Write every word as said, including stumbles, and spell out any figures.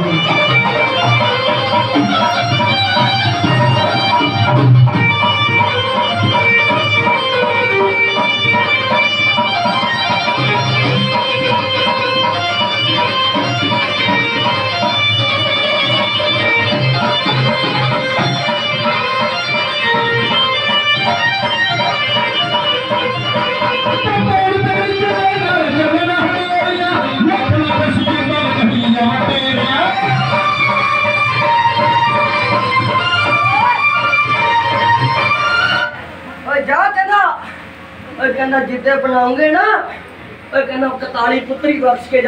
कहना जिद्दे बनाओगे ना कहना इकताली पुत्री बख्श के